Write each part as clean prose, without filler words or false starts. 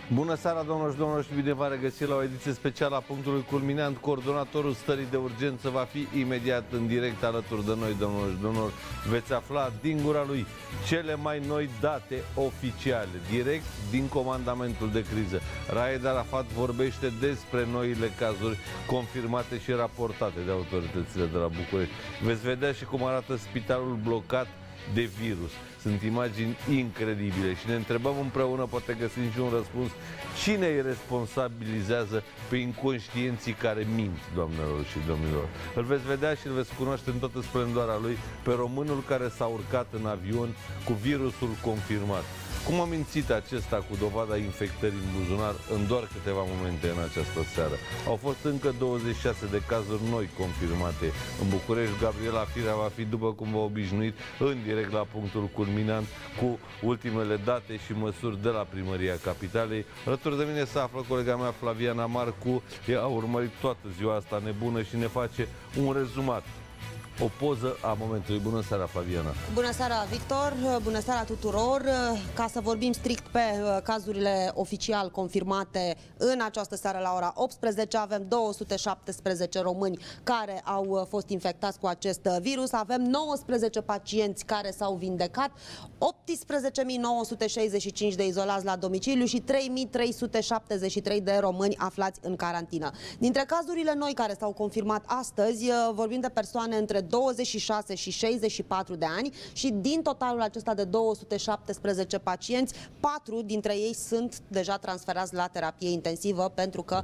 Bună seara, domnilor și domnilor, și bine v-am regăsit la o ediție specială a Punctului Culminant. Coordonatorul stării de urgență va fi imediat în direct alături de noi, domnilor și domnilor. Veți afla din gura lui cele mai noi date oficiale, direct din comandamentul de criză. Raed Arafat vorbește despre noile cazuri confirmate și raportate de autoritățile de la București. Veți vedea și cum arată spitalul blocat de virus. Sunt imagini incredibile și ne întrebăm împreună, poate găsim și un răspuns, cine îi responsabilizează pe inconștienții care mint, doamnelor și domnilor. Îl veți vedea și îl veți cunoaște în toată splendoarea lui pe românul care s-a urcat în avion cu virusul confirmat. Cum a mințit acesta cu dovada infectării în buzunar în doar câteva momente în această seară? Au fost încă 26 de cazuri noi confirmate în București. Gabriela Firea va fi, după cum v-a obișnuit, în direct la Punctul Culminant cu ultimele date și măsuri de la Primăria Capitalei. Alături de mine se află colega mea Flaviana Marcu. Ea a urmărit toată ziua asta nebună și ne face un rezumat. O poză a momentului. Bună seara, Flaviana! Bună seara, Victor! Bună seara tuturor! Ca să vorbim strict pe cazurile oficial confirmate în această seară la ora 18, avem 217 români care au fost infectați cu acest virus, avem 19 pacienți care s-au vindecat, 18.965 de izolați la domiciliu și 3.373 de români aflați în carantină. Dintre cazurile noi care s-au confirmat astăzi, vorbim de persoane între 26 și 64 de ani și din totalul acesta de 217 pacienți, 4 dintre ei sunt deja transferați la terapie intensivă pentru că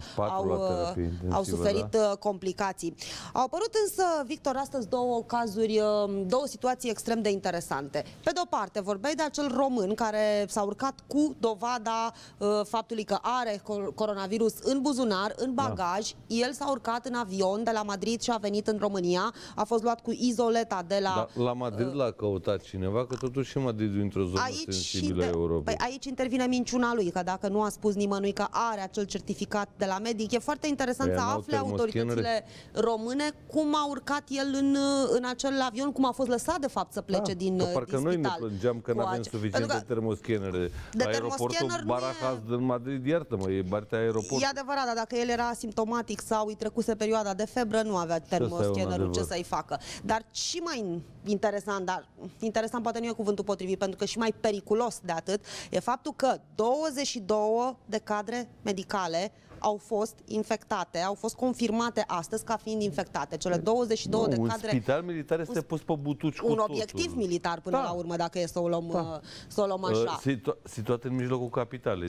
au suferit complicații. Au apărut însă, Victor, astăzi două cazuri, două situații extrem de interesante. Pe de o parte, vorbeai de acel român care s-a urcat cu dovada faptului că are coronavirus în buzunar, în bagaj. El s-a urcat în avion de la Madrid și a venit în România. A fost luat cu izoleta de la... La Madrid l-a căutat cineva, că totuși și Madrid e într-o zonă sensibilă a Europei. Păi aici intervine minciuna lui, că dacă nu a spus nimănui că are acel certificat de la medic, e foarte interesant să afle autoritățile române cum a urcat el în acel avion, cum a fost lăsat de fapt să plece din spital. Parcă noi ne plângeam că nu avem suficiente termoscanere. La aeroportul Barajas din Madrid, iartă-mă, e partea aeroportului. E adevărat, dar dacă el era asimptomatic sau îi trecuse perioada de febră, nu avea termoscannerul ce să-i facă. Dar și mai interesant, dar interesant poate nu e cuvântul potrivit, pentru că și mai periculos de atât, e faptul că 22 de cadre medicale au fost infectate, au fost confirmate astăzi ca fiind infectate. Cele 22 de cadre... Un spital militar este pus pe butuci cu un obiectiv militar până la urmă, dacă e să o luăm, așa. Situat în mijlocul capitalei.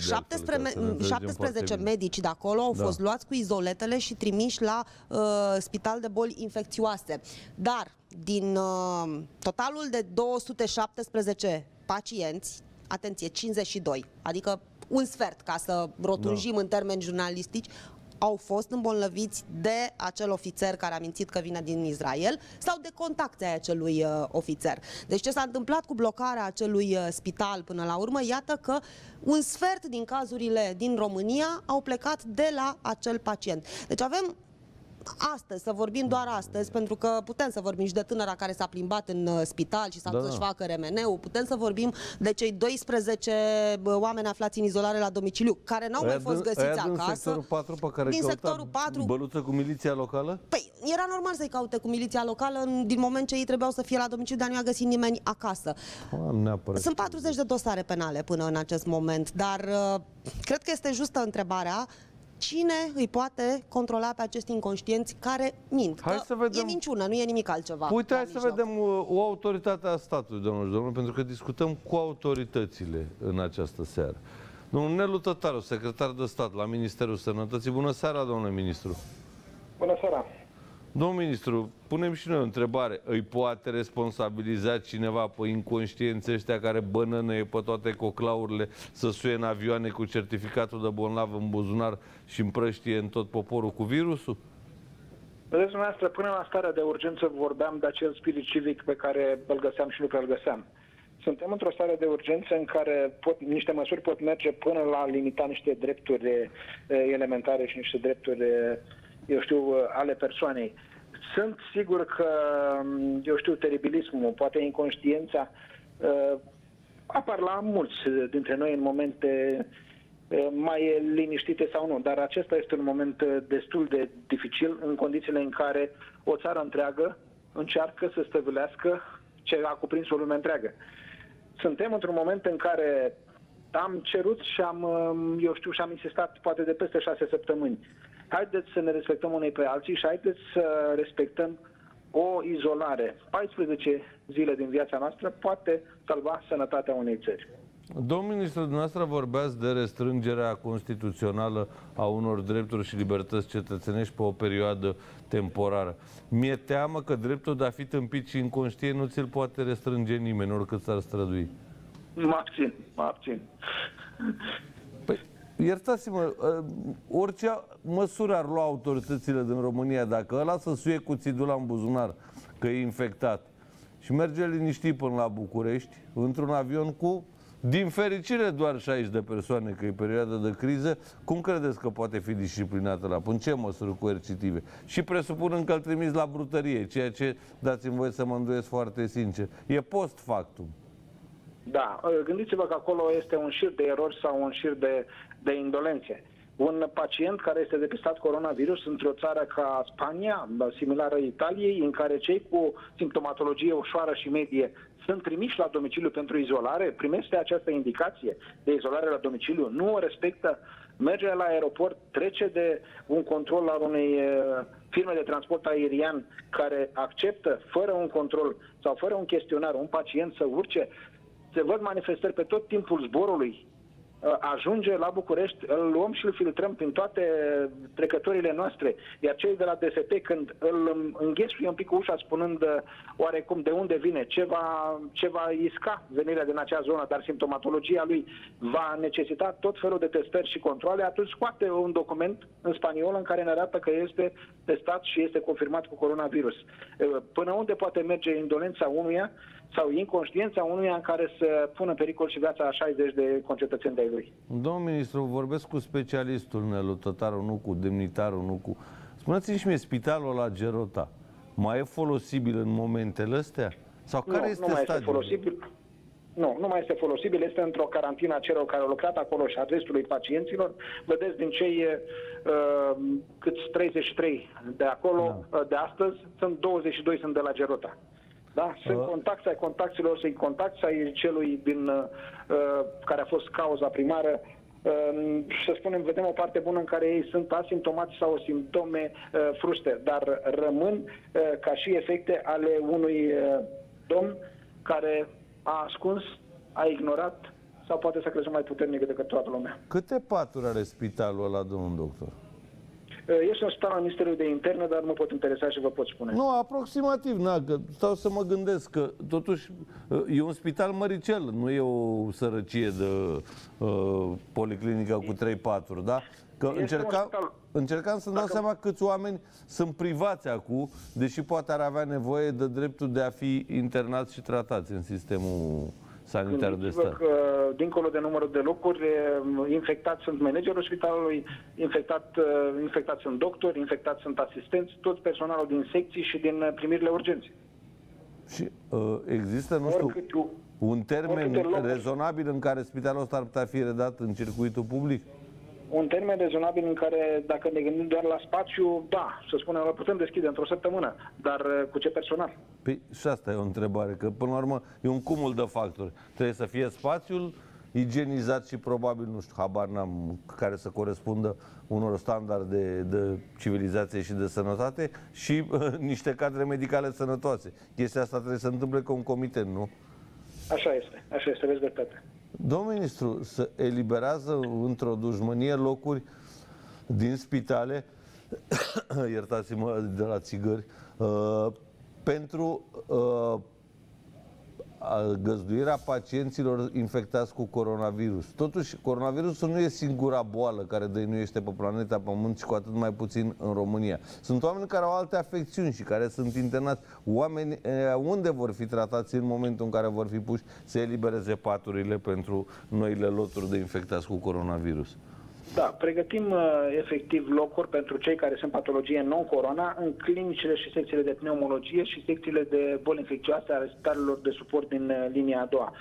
17 medici de acolo au fost luați cu izoletele și trimiși la spital de boli infecțioase. Dar din totalul de 217 pacienți, atenție, 52, adică un sfert, ca să rotunjim în termeni jurnalistici, au fost îmbolnăviți de acel ofițer care a mințit că vine din Israel sau de contacte ai acelui ofițer. Deci ce s-a întâmplat cu blocarea acelui spital până la urmă? Iată că un sfert din cazurile din România au plecat de la acel pacient. Deci avem astăzi, să vorbim doar astăzi, pentru că putem să vorbim și de tânăra care s-a plimbat în spital și s-a dus să-și facă remeneu, putem să vorbim de cei 12 oameni aflați în izolare la domiciliu, care n-au mai fost găsiți acasă. Din sectorul 4 pe care sectorul 4, băluță cu miliția locală? Păi, era normal să-i caute cu miliția locală din moment ce ei trebuiau să fie la domiciliu, dar nu i-a găsit nimeni acasă. Sunt 40 de dosare penale până în acest moment, dar cred că este justă întrebarea: cine îi poate controla pe acești inconștienți care mint? Hai să vedem. E minciună, nu e nimic altceva. Uite, hai să vedem o autoritate a statului, domnilor și domnilor, pentru că discutăm cu autoritățile în această seară. Domnul Nelu Tătaru, secretar de stat la Ministerul Sănătății. Bună seara, domnule ministru! Bună seara! Domnul ministru, punem și noi o întrebare. Îi poate responsabiliza cineva pe inconștienții ăștia care bănănăie pe toate coclaurile să suie în avioane cu certificatul de bolnav în buzunar și împrăștie în tot poporul cu virusul? Vedeți, dumneavoastră, până la starea de urgență vorbeam de acel spirit civic pe care îl găseam și nu prea îl găseam. Suntem într-o stare de urgență în care niște măsuri pot merge până la limita niște drepturi elementare și niște drepturi, eu știu, ale persoanei. Sunt sigur că, eu știu, teribilismul, poate inconștiența, apar la mulți dintre noi în momente mai liniștite sau nu. Dar acesta este un moment destul de dificil în condițiile în care o țară întreagă încearcă să stăvilească ce a cuprins o lume întreagă. Suntem într-un moment în care am cerut și am insistat poate de peste 6 săptămâni. Haideți să ne respectăm unei pe alții și haideți să respectăm o izolare. 14 zile din viața noastră poate salva sănătatea unei țări. Domnul ministru, dumneavoastră vorbeați de restrângerea constituțională a unor drepturi și libertăți cetățenești pe o perioadă temporară. Mi-e teamă că dreptul de a fi tâmpit și inconștient nu ți-l poate restrânge nimeni, oricât s-ar strădui. Mă abțin. Păi, iertați-mă, orice măsură ar lua autoritățile din România, dacă ăla să suie cuțitul în buzunar, că e infectat, și merge liniștit până la București, într-un avion cu, din fericire, doar 60 de persoane, că e perioada de criză, cum credeți că poate fi disciplinată la în ce măsuri coercitive? Și presupunând că îl trimis la brutărie, ceea ce, dați-mi voie să mă îndoiesc foarte sincer, e post factum. Da, gândiți-vă că acolo este un șir de erori sau un șir de indolențe. Un pacient care este depistat coronavirus într-o țară ca Spania, similară Italiei, în care cei cu simptomatologie ușoară și medie sunt trimiși la domiciliu pentru izolare, primește această indicație de izolare la domiciliu, nu o respectă, merge la aeroport, trece de un control al unei firme de transport aerian care acceptă, fără un control sau fără un chestionar, un pacient să urce. Se văd manifestări pe tot timpul zborului. Ajunge la București, îl luăm și îl filtrăm prin toate trecătorile noastre. Iar cei de la DSP, când îl înghesuie un pic cu ușa, spunând oarecum de unde vine, ce va isca venirea din acea zonă, dar simptomatologia lui va necesita tot felul de testări și controle, atunci scoate un document în spaniolă în care ne arată că este testat și este confirmat cu coronavirus. Până unde poate merge indolența unuia sau inconștiența unuia în care să pună în pericol și viața a 60 de concetățeni de-ai lui. Domnul ministru, vorbesc cu specialistul Nelu Tătaru, nu cu demnitarul, nu cu... Spuneți-mi și mie, spitalul la Gerota mai e folosibil în momentele astea? Sau care este stadiul? Este folosibil. Nu mai este folosibil, este într-o carantină a celor care au lucrat acolo și a restului pacienților. Vedeți, din cei câți 33 de acolo, de astăzi, sunt 22 sunt de la Gerota. Da? Sunt contacți ai contacților, sunt contacți ai celui care a fost cauza primară. Să spunem, vedem o parte bună în care ei sunt asimptomați sau simptome fruste, dar rămân ca și efecte ale unui domn care a ascuns, a ignorat sau poate să crezut mai puternic decât toată lumea. Câte paturi are spitalul ăla, domnul doctor? Este un spital al Ministerului de Interne, dar nu pot interesa și vă pot spune. Nu, aproximativ, că stau să mă gândesc că totuși e un spital măricel, nu e o sărăcie de policlinică cu 3 paturi, da? Că încercam să-mi dau seama câți oameni sunt privați acum, deși poate ar avea nevoie de dreptul de a fi internați și tratați în sistemul sanitar de stat. Că, dincolo de numărul de locuri, infectați sunt managerul spitalului, infectați sunt doctori, infectați sunt asistenți, tot personalul din secții și din primirile urgențe. Și există, nu știu, un termen rezonabil în care spitalul ăsta ar putea fi redat în circuitul public? Un termen rezonabil în care, dacă ne gândim doar la spațiu, da, să spunem, îl putem deschide într-o săptămână, dar cu ce personal? Păi și asta e o întrebare, că până la urmă e un cumul de factori. Trebuie să fie spațiul igienizat și probabil, nu știu, habar n-am, care să corespundă unor standarde de civilizație și de sănătate și niște cadre medicale sănătoase. Chestia asta trebuie să întâmple concomitent, nu? Așa este, vezi dreptate. Domnul ministru, se eliberează într-o dușmănie locuri din spitale, iertați-mă, de la țigări, pentru găzduirea pacienților infectați cu coronavirus. Totuși, coronavirusul nu e singura boală care dăinuiește pe planeta Pământ și cu atât mai puțin în România. Sunt oameni care au alte afecțiuni și care sunt internați. Oameni unde vor fi tratați în momentul în care vor fi puși să elibereze paturile pentru noile loturi de infectați cu coronavirus? Da, pregătim efectiv locuri pentru cei care sunt patologie non-corona în clinicile și secțiile de pneumologie și secțiile de boli infecțioase ale spitalelor de suport din linia a doua.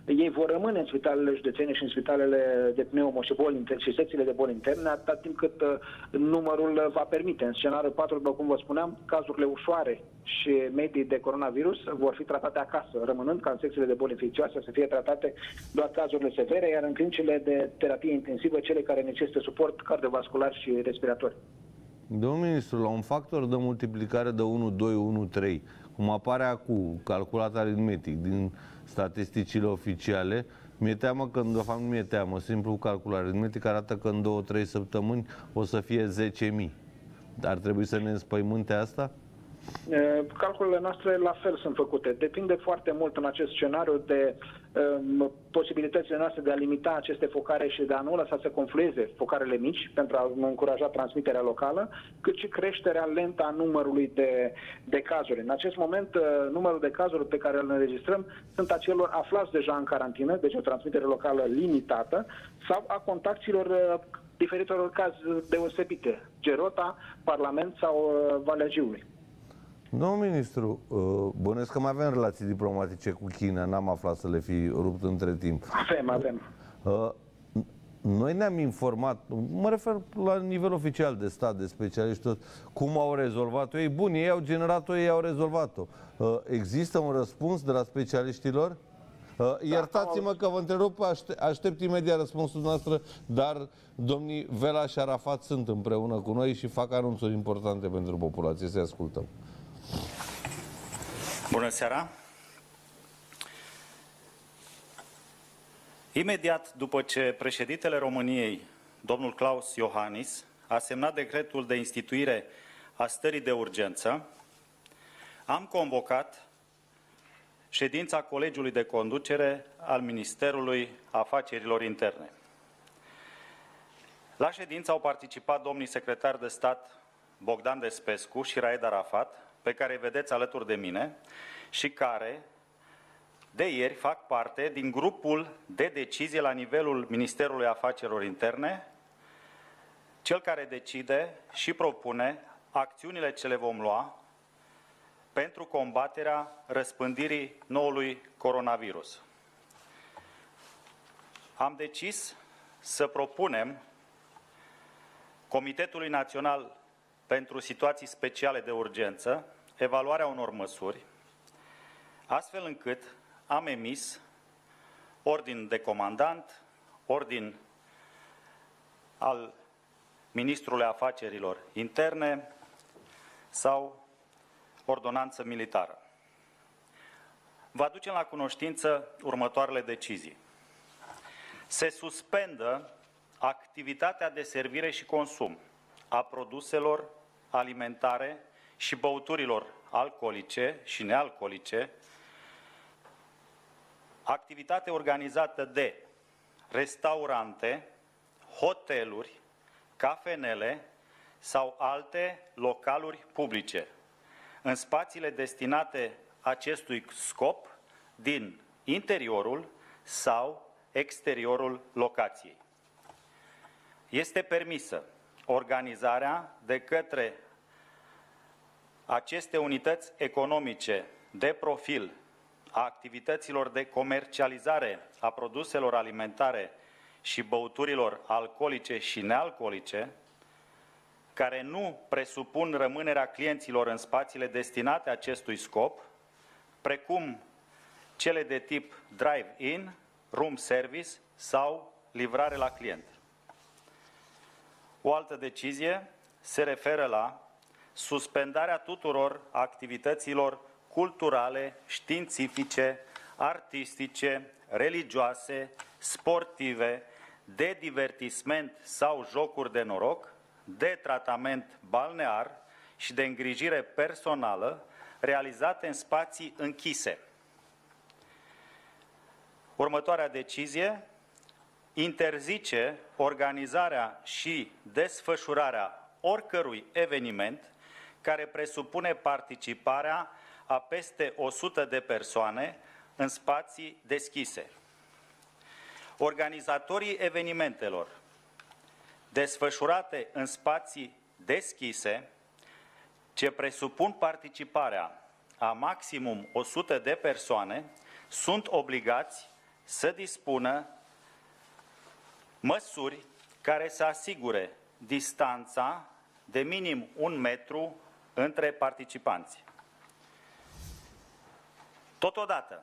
ei vor rămâne în spitalele județene și în spitalele de pneumo și boli interne și secțiile de boli interne, atâta timp cât numărul va permite. În scenariul 4, după cum vă spuneam, cazurile ușoare și medii de coronavirus vor fi tratate acasă, rămânând ca în secțiile de boli infecțioase să fie tratate doar cazurile severe, iar în clinicile de terapie intensivă cele care necesită suport cardiovascular și respirator. Domnul ministru, la un factor de multiplicare de 1, 2, 1, 3, cum apare acum, calculat aritmetic din statisticile oficiale, mi-e teamă că, de fapt nu mi-e teamă, simplu calcul aritmetic arată că în 2-3 săptămâni o să fie 10.000. Ar trebui să ne înspăimânte asta? Calculele noastre la fel sunt făcute. Depinde foarte mult în acest scenariu de posibilitățile noastre de a limita aceste focare și de a nu lăsa să conflueze focarele mici pentru a încuraja transmiterea locală, cât și creșterea lentă a numărului de cazuri. În acest moment, numărul de cazuri pe care îl înregistrăm sunt acelor aflați deja în carantină, deci o transmitere locală limitată, sau a contactilor diferitelor cazuri deosebite, Gerota, Parlament sau Valea Jiului. Domnul ministru, bănuiesc că mai avem relații diplomatice cu China, n-am aflat să le fi rupt între timp. Avem. Noi ne-am informat, mă refer la nivel oficial de stat, de specialiști, tot, cum au rezolvat-o ei. Bun, ei au generat-o, ei au rezolvat-o. Există un răspuns de la specialiștilor? Iertați-mă că vă întrerup, aștept imediat răspunsul noastră, dar domnii Vela și Arafat sunt împreună cu noi și fac anunțuri importante pentru populație. Să ascultăm. Bună seara! Imediat după ce președintele României, domnul Klaus Iohannis, a semnat decretul de instituire a stării de urgență, am convocat ședința Colegiului de Conducere al Ministerului Afacerilor Interne. La ședință au participat domnii secretari de stat Bogdan Despescu și Raed Arafat, pe care îi vedeți alături de mine și care de ieri fac parte din grupul de decizie la nivelul Ministerului Afacerilor Interne, cel care decide și propune acțiunile ce le vom lua pentru combaterea răspândirii noului coronavirus. Am decis să propunem Comitetului Național pentru Situații Speciale de Urgență evaluarea unor măsuri, astfel încât am emis ordin de comandant, ordin al Ministrului Afacerilor Interne sau ordonanță militară. Vă aducem la cunoștință următoarele decizii. Se suspendă activitatea de servire și consum a produselor alimentare și băuturilor alcoolice și nealcoolice, activitate organizată de restaurante, hoteluri, cafenele sau alte localuri publice, în spațiile destinate acestui scop din interiorul sau exteriorul locației. Este permisă organizarea de către aceste unități economice de profil a activităților de comercializare a produselor alimentare și băuturilor alcoolice și nealcoolice, care nu presupun rămânerea clienților în spațiile destinate acestui scop, precum cele de tip drive-in, room service sau livrare la client. O altă decizie se referă la suspendarea tuturor activităților culturale, științifice, artistice, religioase, sportive, de divertisment sau jocuri de noroc, de tratament balnear și de îngrijire personală realizate în spații închise. Următoarea decizie interzice organizarea și desfășurarea oricărui eveniment care presupune participarea a peste 100 de persoane în spații deschise. Organizatorii evenimentelor desfășurate în spații deschise, ce presupun participarea a maximum 100 de persoane, sunt obligați să dispună măsuri care să asigure distanța de minim 1 metru între participanți. Totodată,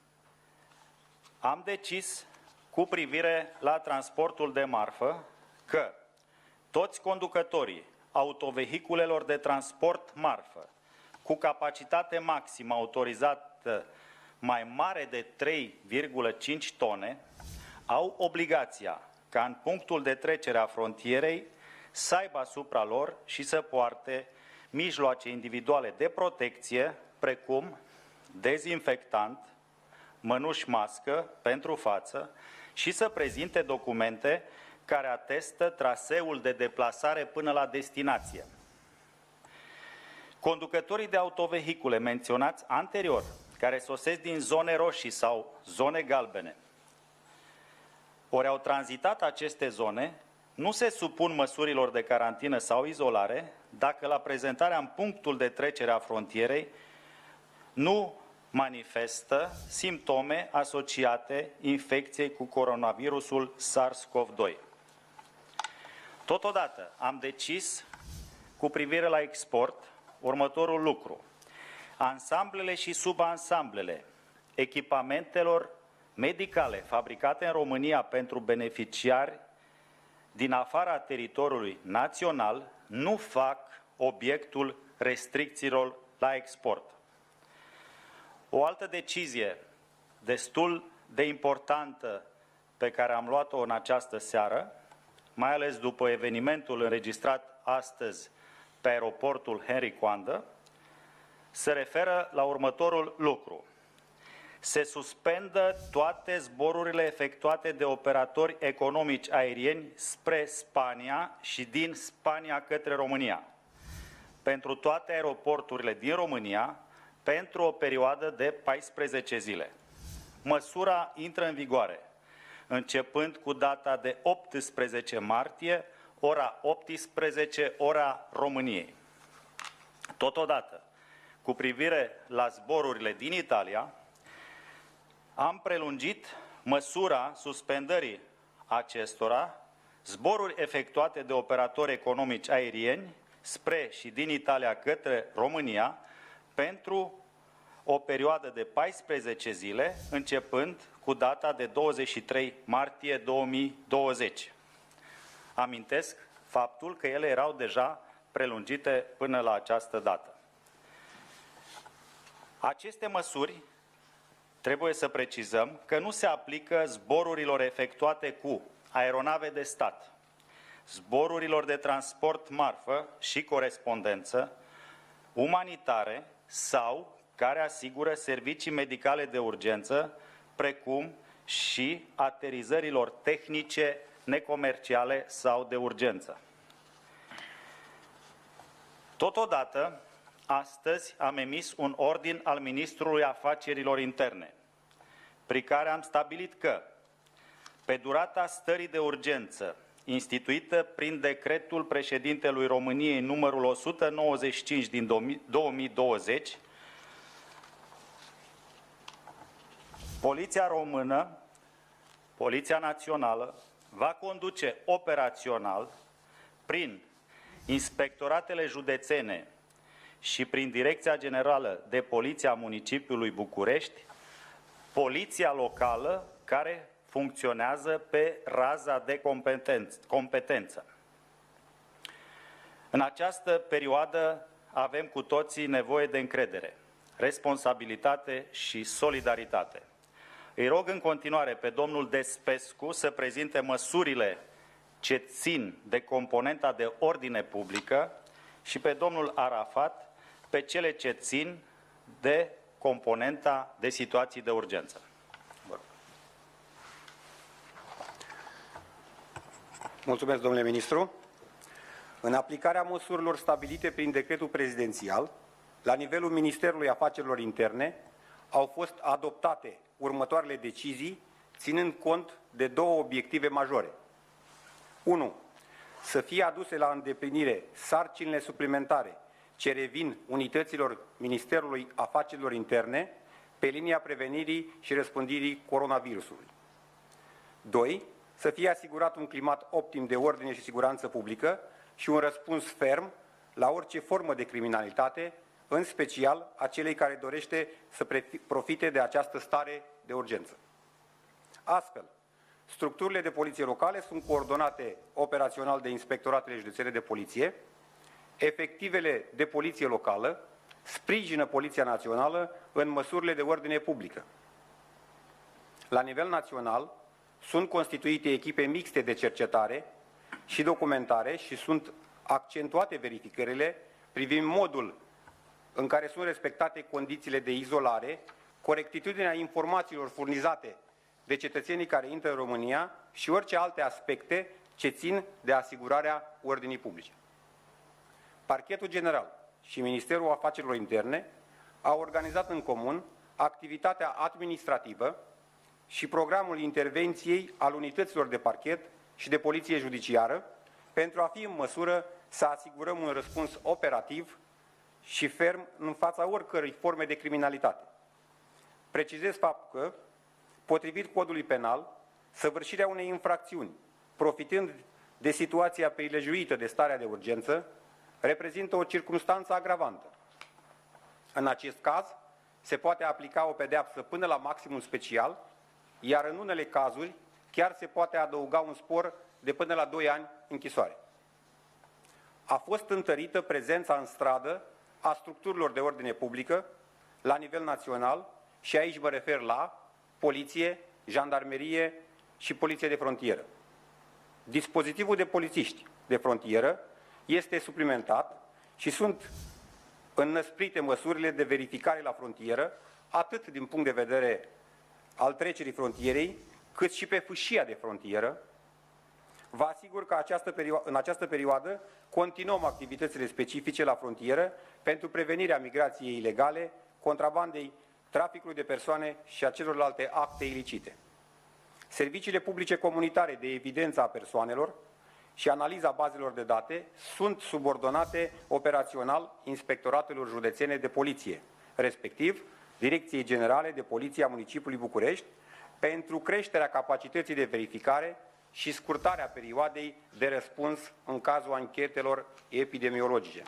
am decis cu privire la transportul de marfă că toți conducătorii autovehiculelor de transport marfă cu capacitate maximă autorizată mai mare de 3,5 tone au obligația ca în punctul de trecere a frontierei să aibă asupra lor și să poarte mijloace individuale de protecție, precum dezinfectant, mănuși mască pentru față și să prezinte documente care atestă traseul de deplasare până la destinație. Conducătorii de autovehicule menționați anterior, care sosesc din zone roșii sau zone galbene, ori au tranzitat aceste zone, nu se supun măsurilor de carantină sau izolare dacă la prezentarea în punctul de trecere a frontierei nu manifestă simptome asociate infecției cu coronavirusul SARS-CoV-2. Totodată, am decis cu privire la export următorul lucru. Ansamblele și subansamblele echipamentelor medicale fabricate în România pentru beneficiari din afara teritoriului național nu fac obiectul restricțiilor la export. O altă decizie destul de importantă pe care am luat-o în această seară, mai ales după evenimentul înregistrat astăzi pe aeroportul Henry Coandă, se referă la următorul lucru. Se suspendă toate zborurile efectuate de operatori economici aerieni spre Spania și din Spania către România, pentru toate aeroporturile din România, pentru o perioadă de 14 zile. Măsura intră în vigoare, începând cu data de 18 martie, ora 18, ora României. Totodată, cu privire la zborurile din Italia, am prelungit măsura suspendării acestora, zboruri efectuate de operatori economici aerieni spre și din Italia către România pentru o perioadă de 14 zile, începând cu data de 23 martie 2020. Amintesc faptul că ele erau deja prelungite până la această dată. Aceste măsuri, trebuie să precizăm că nu se aplică zborurilor efectuate cu aeronave de stat, zborurilor de transport marfă și corespondență, umanitare sau care asigură servicii medicale de urgență, precum și aterizărilor tehnice necomerciale sau de urgență. Totodată, astăzi am emis un ordin al Ministrului Afacerilor Interne, prin care am stabilit că, pe durata stării de urgență, instituită prin decretul președintelui României numărul 195 din 2020, Poliția Română, Poliția Națională, va conduce operațional prin inspectoratele județene și prin Direcția Generală de Poliție a Municipiului București, poliția locală care funcționează pe raza de competență. În această perioadă avem cu toții nevoie de încredere, responsabilitate și solidaritate. Îi rog în continuare pe domnul Despescu să prezinte măsurile ce țin de componenta de ordine publică și pe domnul Arafat pe cele ce țin de componenta de situații de urgență. Mulțumesc, domnule ministru. În aplicarea măsurilor stabilite prin decretul prezidențial, la nivelul Ministerului Afacerilor Interne, au fost adoptate următoarele decizii, ținând cont de două obiective majore. 1. Să fie aduse la îndeplinire sarcinile suplimentare ce revin unităților Ministerului Afacerilor Interne pe linia prevenirii și răspândirii coronavirusului. 2. Să fie asigurat un climat optim de ordine și siguranță publică și un răspuns ferm la orice formă de criminalitate, în special a celei care dorește să profite de această stare de urgență. Astfel, structurile de poliție locale sunt coordonate operațional de inspectoratele județene de poliție, efectivele de poliție locală sprijină Poliția Națională în măsurile de ordine publică. La nivel național, sunt constituite echipe mixte de cercetare și documentare și sunt accentuate verificările privind modul în care sunt respectate condițiile de izolare, corectitudinea informațiilor furnizate de cetățenii care intră în România și orice alte aspecte ce țin de asigurarea ordinii publice. Parchetul General și Ministerul Afacerilor Interne au organizat în comun activitatea administrativă și programul intervenției al unităților de parchet și de poliție judiciară pentru a fi în măsură să asigurăm un răspuns operativ și ferm în fața oricărei forme de criminalitate. Precizez faptul că, potrivit codului penal, săvârșirea unei infracțiuni, profitând de situația prilejuită de starea de urgență, reprezintă o circumstanță agravantă. În acest caz, se poate aplica o pedeapsă până la maximum special, iar în unele cazuri chiar se poate adăuga un spor de până la 2 ani închisoare. A fost întărită prezența în stradă a structurilor de ordine publică la nivel național și aici mă refer la poliție, jandarmerie și poliție de frontieră. Dispozitivul de polițiști de frontieră este suplimentat și sunt înnăsprite măsurile de verificare la frontieră, atât din punct de vedere al trecerii frontierei, cât și pe fâșia de frontieră. Vă asigur că în această perioadă continuăm activitățile specifice la frontieră pentru prevenirea migrației ilegale, contrabandei, traficului de persoane și a celorlalte acte ilicite. Serviciile publice comunitare de evidență a persoanelor și analiza bazelor de date sunt subordonate operațional inspectoratelor județene de poliție, respectiv Direcției Generale de Poliție a Municipiului București, pentru creșterea capacității de verificare și scurtarea perioadei de răspuns în cazul anchetelor epidemiologice.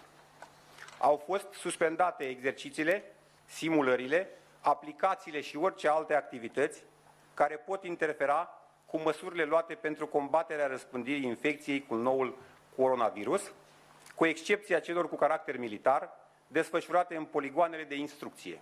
Au fost suspendate exercițiile, simulările, aplicațiile și orice alte activități care pot interfera cu măsurile luate pentru combaterea răspândirii infecției cu noul coronavirus, cu excepția celor cu caracter militar, desfășurate în poligoanele de instrucție.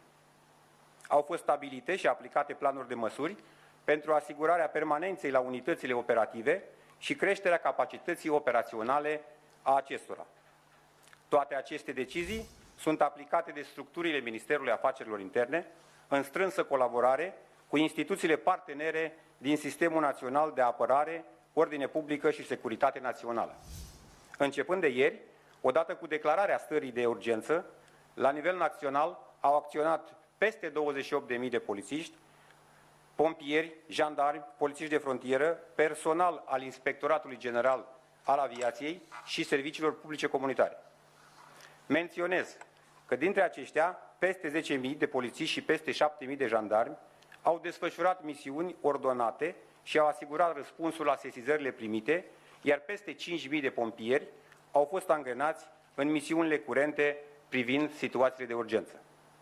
Au fost stabilite și aplicate planuri de măsuri pentru asigurarea permanenței la unitățile operative și creșterea capacității operaționale a acestora. Toate aceste decizii sunt aplicate de structurile Ministerului Afacerilor Interne în strânsă colaborare cu instituțiile partenere din Sistemul Național de Apărare, Ordine Publică și Securitate Națională. Începând de ieri, odată cu declararea stării de urgență, la nivel național au acționat peste 28.000 de polițiști, pompieri, jandarmi, polițiști de frontieră, personal al Inspectoratului General al Aviației și serviciilor publice comunitare. Menționez că dintre aceștia, peste 10.000 de polițiști și peste 7.000 de jandarmi au desfășurat misiuni ordonate și au asigurat răspunsul la sesizările primite, iar peste 5.000 de pompieri au fost angrenați în misiunile curente privind situațiile de urgență.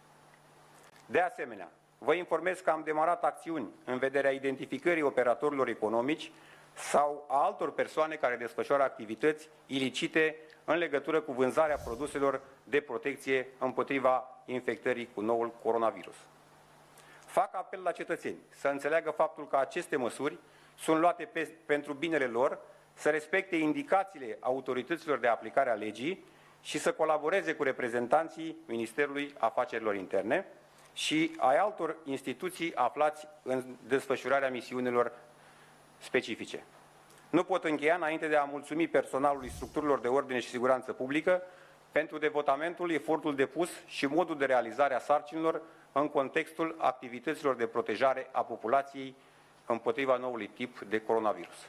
De asemenea, vă informez că am demarat acțiuni în vederea identificării operatorilor economici sau a altor persoane care desfășoară activități ilicite în legătură cu vânzarea produselor de protecție împotriva infectării cu noul coronavirus. Fac apel la cetățeni să înțeleagă faptul că aceste măsuri sunt luate pentru binele lor, să respecte indicațiile autorităților de aplicare a legii și să colaboreze cu reprezentanții Ministerului Afacerilor Interne și ai altor instituții aflați în desfășurarea misiunilor specifice. Nu pot încheia înainte de a mulțumi personalului structurilor de ordine și siguranță publică pentru devotamentul, efortul depus și modul de realizare a sarcinilor în contextul activităților de protejare a populației împotriva noului tip de coronavirus.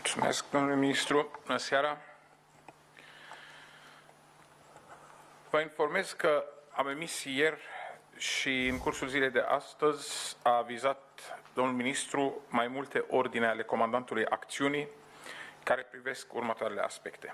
Mulțumesc, domnule ministru. Bună seara. Vă informez că am emis ieri și în cursul zilei de astăzi a avizat domnul ministru mai multe ordine ale comandantului acțiunii care privesc următoarele aspecte.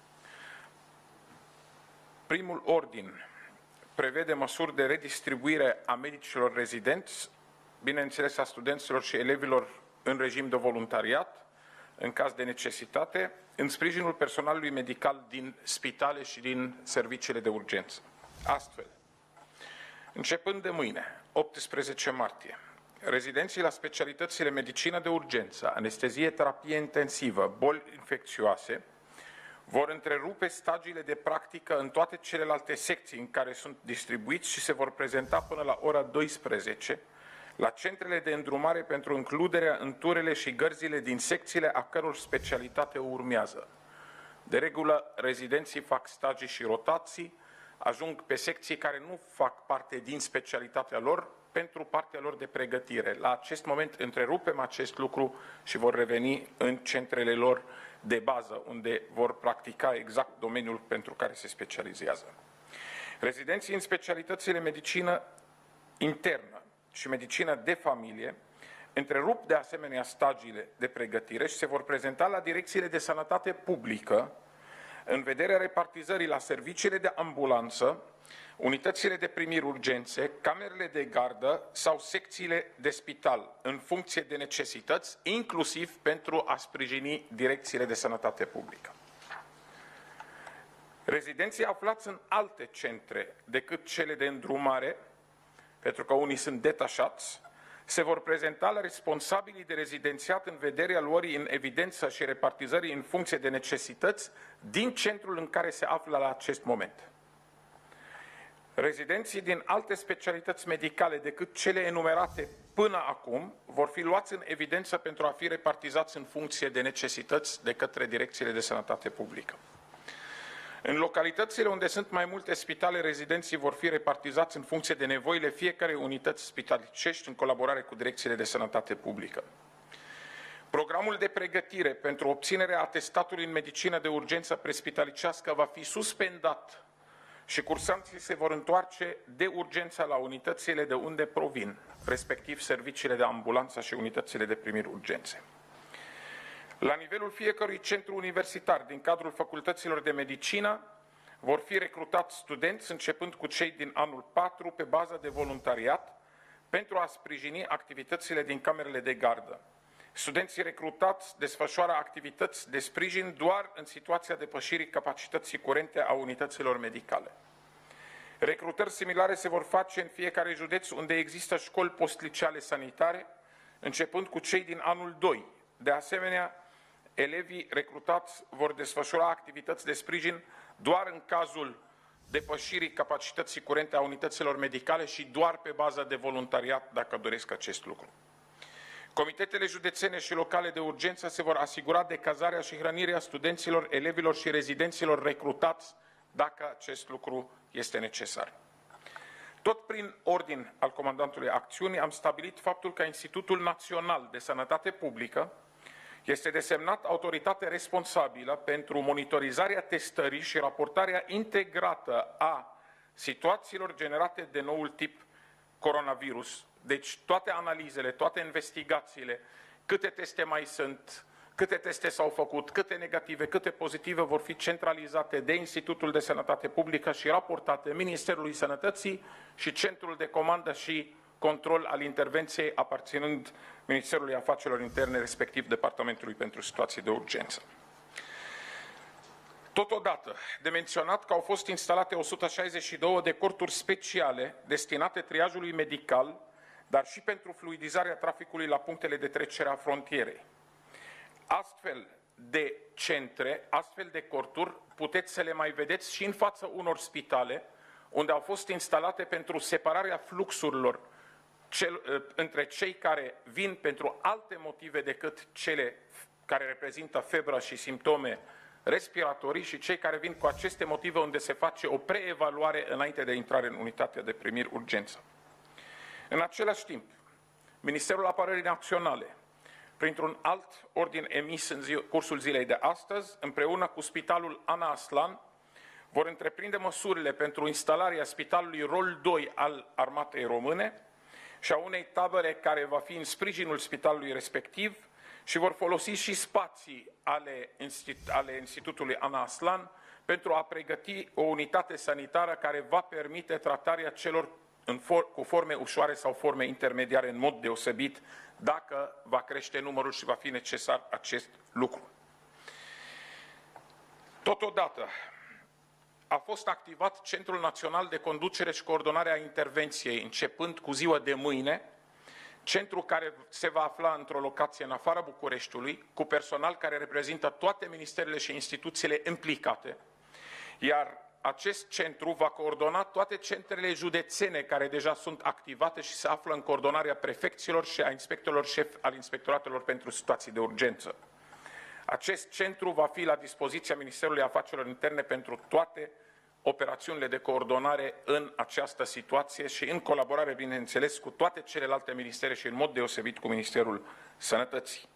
Primul ordin prevede măsuri de redistribuire a medicilor rezidenți, bineînțeles a studenților și elevilor în regim de voluntariat, în caz de necesitate, în sprijinul personalului medical din spitale și din serviciile de urgență. Astfel, începând de mâine, 18 martie, rezidenții la specialitățile medicină de urgență, anestezie, terapie intensivă, boli infecțioase, vor întrerupe stagiile de practică în toate celelalte secții în care sunt distribuiți și se vor prezenta până la ora 12 la centrele de îndrumare pentru includerea în turele și gărzile din secțiile a căror specialitate urmează. De regulă, rezidenții fac stagii și rotații, ajung pe secții care nu fac parte din specialitatea lor pentru partea lor de pregătire. La acest moment întrerupem acest lucru și vor reveni în centrele lor de bază, unde vor practica exact domeniul pentru care se specializează. Rezidenții în specialitățile medicină internă și medicină de familie întrerup de asemenea stagiile de pregătire și se vor prezenta la direcțiile de sănătate publică în vederea repartizării la serviciile de ambulanță, unitățile de primiri urgențe, camerele de gardă sau secțiile de spital, în funcție de necesități, inclusiv pentru a sprijini direcțiile de sănătate publică. Rezidenții aflați în alte centre decât cele de îndrumare, pentru că unii sunt detașați, se vor prezenta la responsabilii de rezidențiat în vederea luării în evidență și repartizării în funcție de necesități din centrul în care se află la acest moment. Rezidenții din alte specialități medicale decât cele enumerate până acum vor fi luați în evidență pentru a fi repartizați în funcție de necesități de către direcțiile de sănătate publică. În localitățile unde sunt mai multe spitale, rezidenții vor fi repartizați în funcție de nevoile fiecarei unități spitalicești în colaborare cu direcțiile de sănătate publică. Programul de pregătire pentru obținerea atestatului în medicină de urgență prespitalicească va fi suspendat și cursanții se vor întoarce de urgență la unitățile de unde provin, respectiv serviciile de ambulanță și unitățile de primiri urgențe. La nivelul fiecărui centru universitar din cadrul facultăților de medicină vor fi recrutați studenți începând cu cei din anul 4 pe bază de voluntariat pentru a sprijini activitățile din camerele de gardă. Studenții recrutați desfășoară activități de sprijin doar în situația depășirii capacității curente a unităților medicale. Recrutări similare se vor face în fiecare județ unde există școli postliceale sanitare, începând cu cei din anul 2. De asemenea, elevii recrutați vor desfășura activități de sprijin doar în cazul depășirii capacității curente a unităților medicale și doar pe bază de voluntariat, dacă doresc acest lucru. Comitetele județene și locale de urgență se vor asigura de cazarea și hrănirea studenților, elevilor și rezidenților recrutați, dacă acest lucru este necesar. Tot prin ordin al comandantului acțiunii am stabilit faptul că Institutul Național de Sănătate Publică este desemnat autoritate responsabilă pentru monitorizarea testării și raportarea integrată a situațiilor generate de noul tip coronavirus. Deci toate analizele, toate investigațiile, câte teste mai sunt, câte teste s-au făcut, câte negative, câte pozitive vor fi centralizate de Institutul de Sănătate Publică și raportate Ministerului Sănătății și Centrul de Comandă și Control al intervenției aparținând Ministerului Afacerilor Interne, respectiv Departamentului pentru Situații de Urgență. Totodată, de menționat că au fost instalate 162 de corturi speciale destinate triajului medical, dar și pentru fluidizarea traficului la punctele de trecere a frontierei. Astfel de centre, astfel de corturi, puteți să le mai vedeți și în fața unor spitale, unde au fost instalate pentru separarea fluxurilor între cei care vin pentru alte motive decât cele care reprezintă febră și simptome respiratorii și cei care vin cu aceste motive unde se face o preevaluare înainte de intrare în unitatea de primiri urgență. În același timp, Ministerul Apărării Naționale printr-un alt ordin emis în cursul zilei de astăzi, împreună cu Spitalul Ana Aslan, vor întreprinde măsurile pentru instalarea Spitalului Rol 2 al Armatei Române și a unei tabere care va fi în sprijinul spitalului respectiv și vor folosi și spații ale Institutului Ana Aslan pentru a pregăti o unitate sanitară care va permite tratarea celor cu forme ușoare sau forme intermediare în mod deosebit, dacă va crește numărul și va fi necesar acest lucru. Totodată, a fost activat Centrul Național de Conducere și Coordonare a Intervenției, începând cu ziua de mâine, centru care se va afla într-o locație în afara Bucureștiului, cu personal care reprezintă toate ministerele și instituțiile implicate, iar acest centru va coordona toate centrele județene care deja sunt activate și se află în coordonarea prefecților și a inspectorilor șef al inspectoratelor pentru situații de urgență. Acest centru va fi la dispoziția Ministerului Afacerilor Interne pentru toate operațiunile de coordonare în această situație și în colaborare, bineînțeles, cu toate celelalte ministere și în mod deosebit cu Ministerul Sănătății.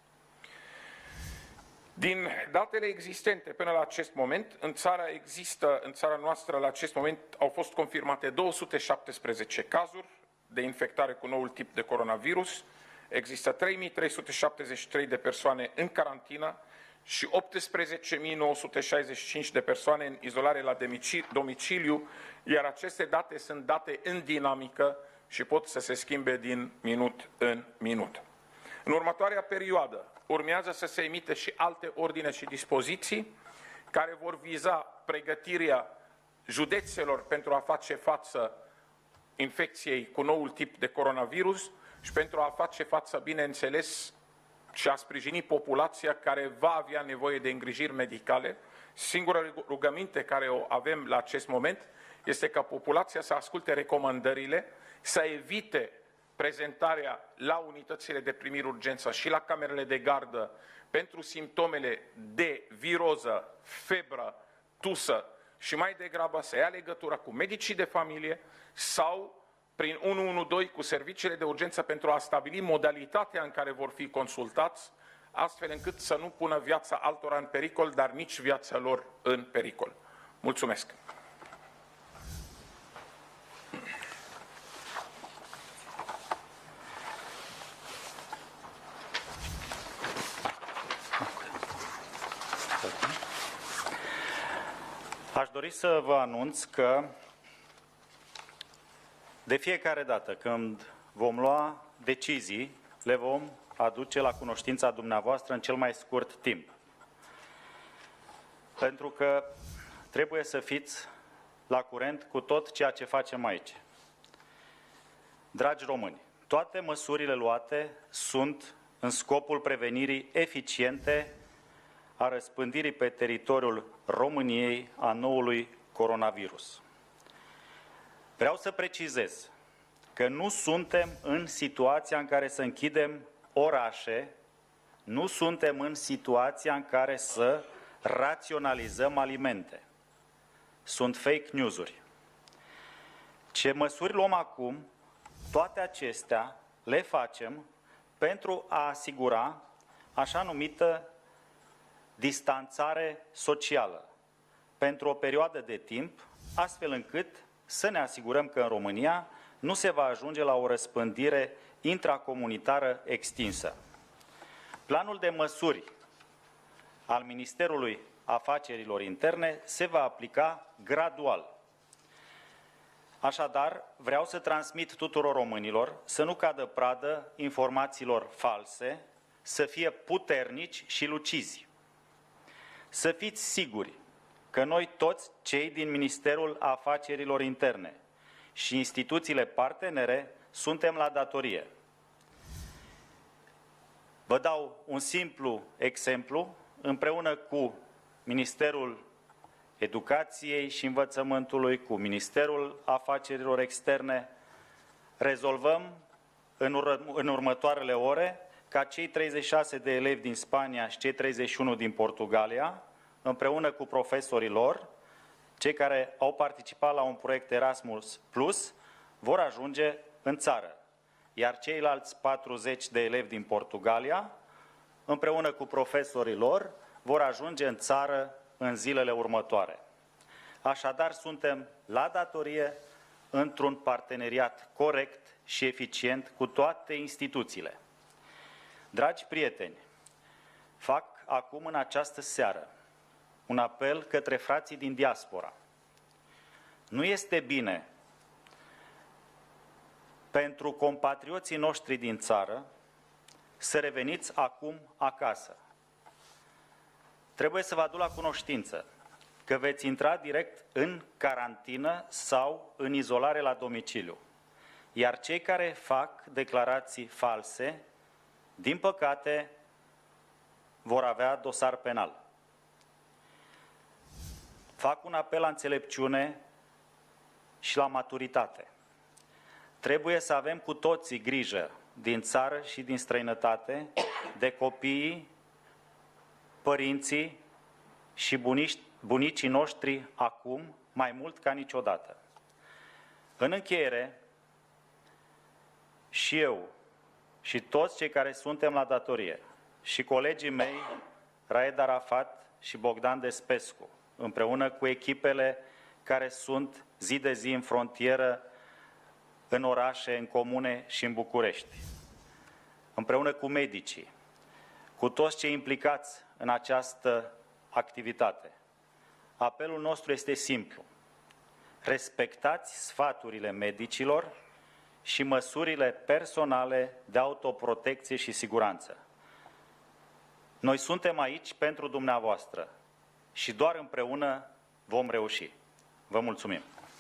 Din datele existente până la acest moment, în țara noastră la acest moment au fost confirmate 217 cazuri de infectare cu noul tip de coronavirus, există 3373 de persoane în carantină și 18.965 de persoane în izolare la domiciliu, iar aceste date sunt date în dinamică și pot să se schimbe din minut în minut. În următoarea perioadă urmează să se emite și alte ordine și dispoziții care vor viza pregătirea județelor pentru a face față infecției cu noul tip de coronavirus și pentru a face față, bineînțeles, și a sprijini populația care va avea nevoie de îngrijiri medicale. Singura rugăminte care o avem la acest moment este ca populația să asculte recomandările, să evite prezentarea la unitățile de primire urgență și la camerele de gardă pentru simptomele de viroză, febră, tusă și mai degrabă să ia legătura cu medicii de familie sau prin 112 cu serviciile de urgență pentru a stabili modalitatea în care vor fi consultați, astfel încât să nu pună viața altora în pericol, dar nici viața lor în pericol. Mulțumesc! Aș dori să vă anunț că de fiecare dată când vom lua decizii, le vom aduce la cunoștința dumneavoastră în cel mai scurt timp. Pentru că trebuie să fiți la curent cu tot ceea ce facem aici. Dragi români, toate măsurile luate sunt în scopul prevenirii eficiente a răspândirii pe teritoriul României a noului coronavirus. Vreau să precizez că nu suntem în situația în care să închidem orașe, nu suntem în situația în care să raționalizăm alimente. Sunt fake news-uri. Ce măsuri luăm acum, toate acestea le facem pentru a asigura așa numită distanțare socială pentru o perioadă de timp, astfel încât să ne asigurăm că în România nu se va ajunge la o răspândire intracomunitară extinsă. Planul de măsuri al Ministerului Afacerilor Interne se va aplica gradual. Așadar, vreau să transmit tuturor românilor să nu cadă pradă informațiilor false, să fie puternici și lucizi. Să fiți siguri că noi toți cei din Ministerul Afacerilor Interne și instituțiile partenere suntem la datorie. Vă dau un simplu exemplu. Împreună cu Ministerul Educației și Învățământului, cu Ministerul Afacerilor Externe, rezolvăm în următoarele ore ca cei 36 de elevi din Spania și cei 31 din Portugalia, împreună cu profesorii lor, cei care au participat la un proiect Erasmus Plus, vor ajunge în țară. Iar ceilalți 40 de elevi din Portugalia împreună cu profesorii lor, vor ajunge în țară în zilele următoare. Așadar, suntem la datorie într-un parteneriat corect și eficient cu toate instituțiile. Dragi prieteni, fac acum în această seară un apel către frații din diaspora. Nu este bine pentru compatrioții noștri din țară să reveniți acum acasă. Trebuie să vă aduc la cunoștință că veți intra direct în carantină sau în izolare la domiciliu. Iar cei care fac declarații false, din păcate, vor avea dosar penal. Fac un apel la înțelepciune și la maturitate. Trebuie să avem cu toții grijă din țară și din străinătate de copiii, părinții și bunicii noștri acum, mai mult ca niciodată. În încheiere, și eu și toți cei care suntem la datorie și colegii mei, Raed Arafat și Bogdan Despescu, împreună cu echipele care sunt zi de zi în frontieră, în orașe, în comune și în București, împreună cu medicii, cu toți cei implicați în această activitate. Apelul nostru este simplu. Respectați sfaturile medicilor și măsurile personale de autoprotecție și siguranță. Noi suntem aici pentru dumneavoastră și doar împreună vom reuși. Vă mulțumim!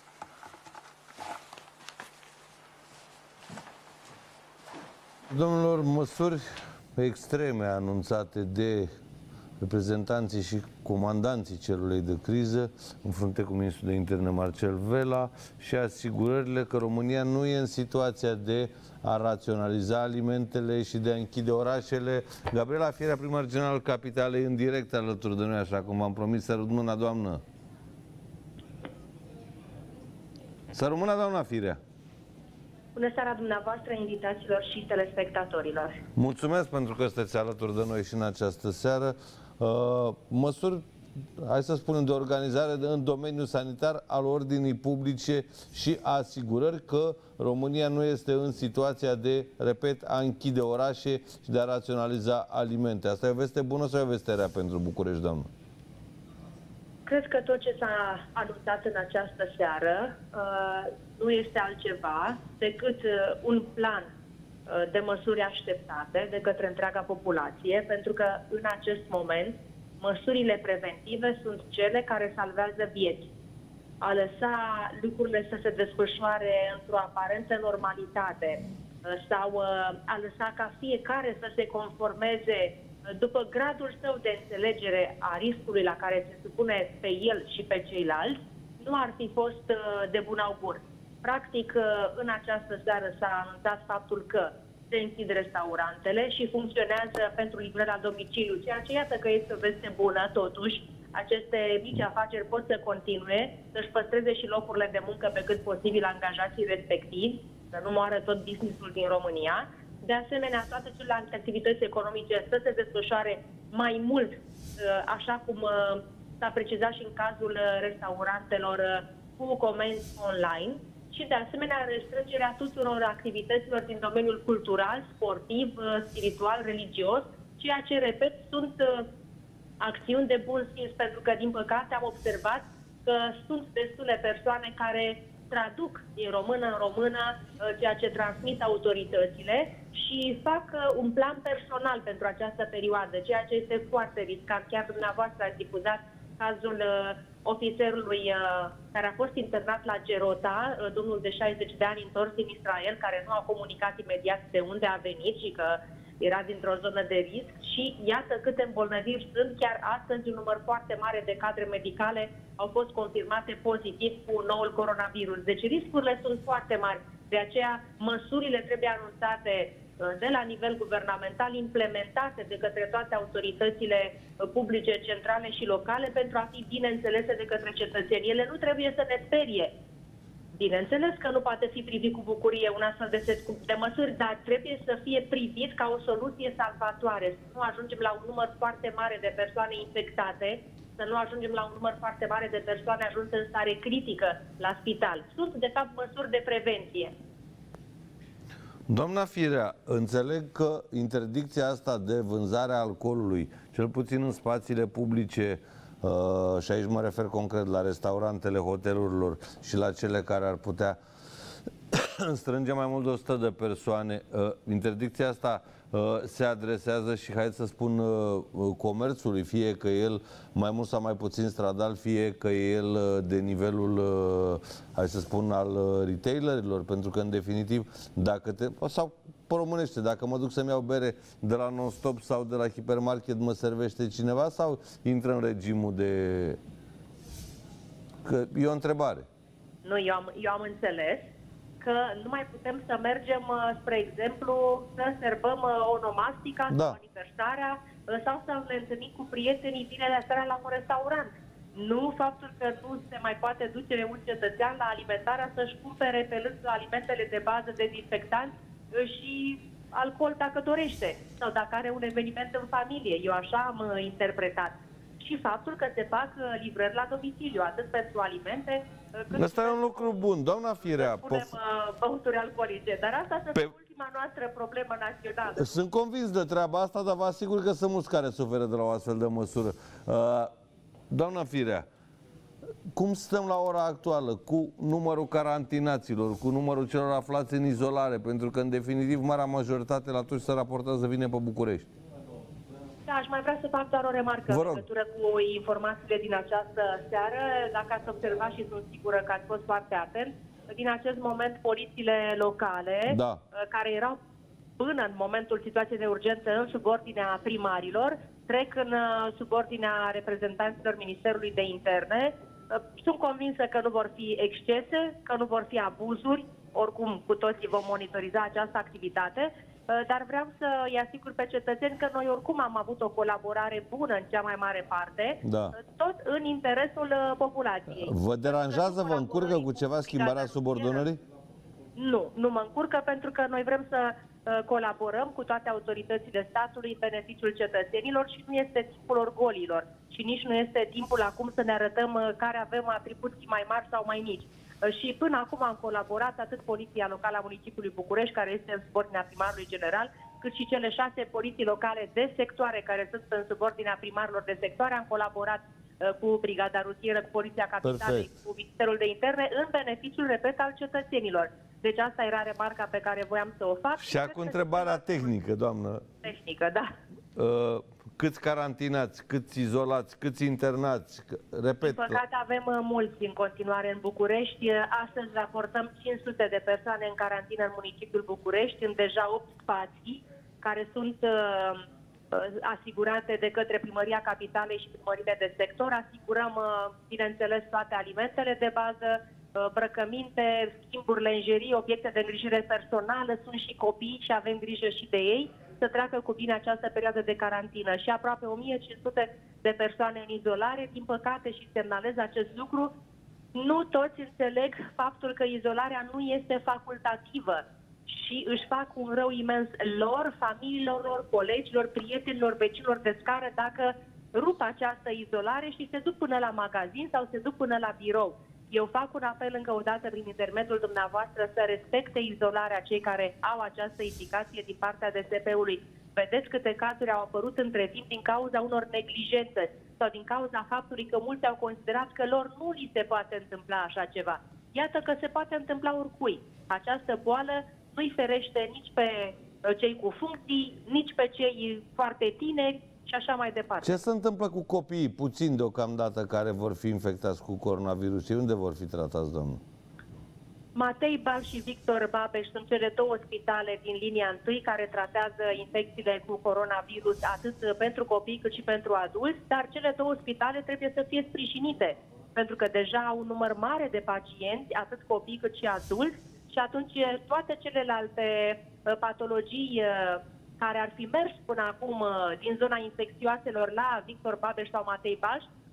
Domnilor, măsuri extreme anunțate de reprezentanții și comandanții celulei de criză în frunte cu ministrul de interne Marcel Vela și asigurările că România nu e în situația de a raționaliza alimentele și de a închide orașele. Gabriela Firea, primar general al Capitalei, în direct alături de noi, așa cum v-am promis. Să rămână, doamnă! Să rămână, doamna Firea! Bună seara dumneavoastră, invitaților și telespectatorilor. Mulțumesc pentru că sunteți alături de noi și în această seară. Măsuri, hai să spunem, de organizare în domeniul sanitar al ordinii publice și asigurări că România nu este în situația de, repet, a închide orașe și de a raționaliza alimente. Asta e o veste bună sau e o veste rea pentru București, doamnă? Cred că tot ce s-a anunțat în această seară nu este altceva decât un plan de măsuri așteptate de către întreaga populație, pentru că în acest moment măsurile preventive sunt cele care salvează vieți. A lăsa lucrurile să se desfășoare într-o aparentă normalitate sau a lăsa ca fiecare să se conformeze după gradul său de înțelegere a riscului la care se supune pe el și pe ceilalți, nu ar fi fost de bun augur. Practic, în această seară s-a anunțat faptul că se închid restaurantele și funcționează pentru livrări la domiciliu, ceea ce iată că este o veste bună, totuși, aceste mici afaceri pot să continue, să-și păstreze și locurile de muncă pe cât posibil angajații respectivi, să nu moară tot business-ul din România. De asemenea, toate celelalte activități economice să se desfășoare mai mult, așa cum s-a precizat și în cazul restaurantelor cu comenzi online, și de asemenea restrângerea tuturor activităților din domeniul cultural, sportiv, spiritual, religios, ceea ce, repet, sunt acțiuni de bun simț, pentru că, din păcate, am observat că sunt destule persoane care traduc din română în română ceea ce transmit autoritățile și fac un plan personal pentru această perioadă, ceea ce este foarte riscant. Chiar dumneavoastră ați difuzat cazul ofițerului care a fost internat la Gerota, domnul de 60 de ani întors din Israel, care nu a comunicat imediat de unde a venit și că era dintr-o zonă de risc, și iată câte îmbolnăviri sunt. Chiar astăzi un număr foarte mare de cadre medicale au fost confirmate pozitiv cu noul coronavirus. Deci riscurile sunt foarte mari. De aceea măsurile trebuie anunțate de la nivel guvernamental, implementate de către toate autoritățile publice, centrale și locale, pentru a fi bine înțelese de către cetățeni. Ele nu trebuie să ne sperie. Bineînțeles că nu poate fi privit cu bucurie un astfel de set de măsuri, dar trebuie să fie privit ca o soluție salvatoare. Să nu ajungem la un număr foarte mare de persoane infectate, să nu ajungem la un număr foarte mare de persoane ajunse în stare critică la spital. Sunt, de fapt, măsuri de prevenție. Doamna Firea, înțeleg că interdicția asta de vânzare a alcoolului, cel puțin în spațiile publice, și aici mă refer concret la restaurantele hotelurilor și la cele care ar putea strânge mai mult de 100 de persoane, interdicția asta se adresează și, hai să spun, comerțului, fie că el mai mult sau mai puțin stradal, fie că el de nivelul, hai să spun, al retailerilor, pentru că, în definitiv, dacă sau pe românește, dacă mă duc să-mi iau bere de la non-stop sau de la hipermarket, mă servește cineva sau intră în regimul de... Că e o întrebare. Nu, eu am înțeles că nu mai putem să mergem, spre exemplu, să sărbăm onomastica sau aniversarea sau să ne întâlnim cu prietenii vinerea seara la un restaurant. Nu faptul că nu se mai poate duce un cetățean la alimentarea să-și cumpere pe lângă alimentele de bază dezinfectanți și alcool dacă dorește sau dacă are un eveniment în familie. Eu așa am interpretat. Și faptul că se fac livrări la domiciliu, atât pentru alimente, Asta e un lucru bun, doamna Firea. Băuturi alcoolice, dar asta să fie ultima noastră problemă națională. Sunt convins de treaba asta, dar vă asigur că sunt mulți care suferă de la o astfel de măsură. Doamna Firea, cum stăm la ora actuală cu numărul carantinaților, cu numărul celor aflați în izolare? Pentru că, în definitiv, marea majoritate la toți se raportează vine pe București. Da, aș mai vrea să fac doar o remarcă în legătură cu informațiile din această seară. Dacă ați observat și sunt sigură că ați fost foarte atent, din acest moment polițiile locale, care erau până în momentul situației de urgență în subordinea primarilor, trec în subordinea reprezentanților Ministerului de Interne. Sunt convinsă că nu vor fi excese, că nu vor fi abuzuri, oricum cu toții vom monitoriza această activitate, dar vreau să-i asigur pe cetățeni că noi oricum am avut o colaborare bună în cea mai mare parte, tot în interesul populației. Vă deranjează, vă încurcă cu ceva schimbarea subordonării? Nu, nu mă încurcă, pentru că noi vrem să colaborăm cu toate autoritățile statului în beneficiul cetățenilor și nu este timpul orgolilor și nici nu este timpul acum să ne arătăm care avem atribuții mai mari sau mai mici. Și până acum am colaborat atât Poliția Locală a Municipiului București, care este în subordinea primarului general, cât și cele 6 poliții locale de sectoare care sunt în subordinea primarilor de sectoare. Am colaborat cu Brigada Rutieră, cu Poliția Capitalei, cu Ministerul de Interne, în beneficiul, repet, al cetățenilor. Deci asta era remarca pe care voiam să o fac. Și acum întrebarea tehnică, doamnă. Tehnică, da. Câți carantinați, câți izolați, câți internați? Repet. Din păcate avem mulți în continuare în București. Astăzi raportăm 500 de persoane în carantină în municipiul București, în deja 8 spații care sunt asigurate de către Primăria Capitalei și primările de sector. Asigurăm, bineînțeles, toate alimentele de bază, îmbrăcăminte, schimburi, lenjerii, obiecte de îngrijire personală. Sunt și copii și avem grijă și de ei să treacă cu bine această perioadă de carantină. Și aproape 1500 de persoane în izolare. Din păcate, și semnalez acest lucru, nu toți înțeleg faptul că izolarea nu este facultativă și își fac un rău imens lor, familiilor lor, colegilor, prietenilor, vecinilor de scară dacă rup această izolare și se duc până la magazin sau se duc până la birou. Eu fac un apel încă o dată prin intermediul dumneavoastră să respecte izolarea cei care au această indicație din partea DSP-ului. Vedeți câte cazuri au apărut între timp din cauza unor neglijențe sau din cauza faptului că mulți au considerat că lor nu li se poate întâmpla așa ceva. Iată că se poate întâmpla oricui. Această boală nu-i ferește nici pe cei cu funcții, nici pe cei foarte tineri și așa mai departe. Ce se întâmplă cu copiii, puțin deocamdată, care vor fi infectați cu coronavirus și unde vor fi tratați, domnul? Matei Bal și Victor Babeș sunt cele două spitale din linia 1 care tratează infecțiile cu coronavirus atât pentru copii cât și pentru adulți, dar cele două spitale trebuie să fie sprijinite, pentru că deja au un număr mare de pacienți, atât copii cât și adulți, și atunci toate celelalte patologii care ar fi mers până acum din zona infecțioaselor la Victor Babeș sau Matei Baș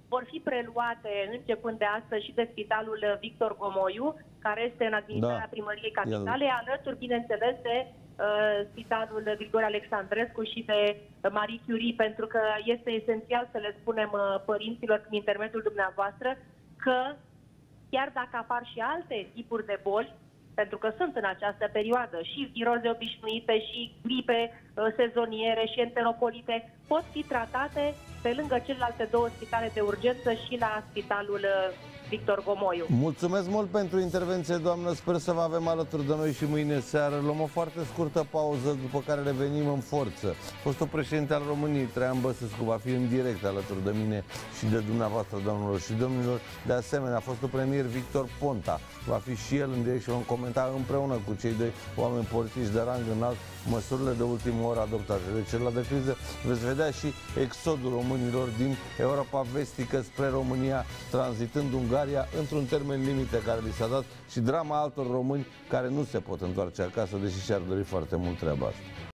vor fi preluate începând de astăzi și de Spitalul Victor Gomoiu, care este în administrarea Primăriei Capitalei, alături, bineînțeles, de Spitalul Grigore Alexandrescu și de Marie Curie, pentru că este esențial să le spunem părinților prin intermediul dumneavoastră că chiar dacă apar și alte tipuri de boli, pentru că sunt în această perioadă și viroze obișnuite, și gripe sezoniere, și enterocolite, pot fi tratate pe lângă celelalte două spitale de urgență și la Spitalul Victor Gomoiu. Mulțumesc mult pentru intervenție, doamnă. Sper să vă avem alături de noi și mâine seară. Luăm o foarte scurtă pauză, după care revenim în forță. Fostul președinte al României, Traian Băsescu, va fi în direct alături de mine și de dumneavoastră, doamnelor și domnilor. De asemenea, fostul premier Victor Ponta va fi și el în direct și vom comenta împreună cu cei doi oameni politici de rang înalt măsurile de ultimă oră adoptate de celălalt de criză. Veți vedea și exodul românilor din Europa vestică spre România, tranzitând Ungaria într-un termen limite care li s-a dat, și drama altor români care nu se pot întoarce acasă, deși și-ar dori foarte mult treaba asta.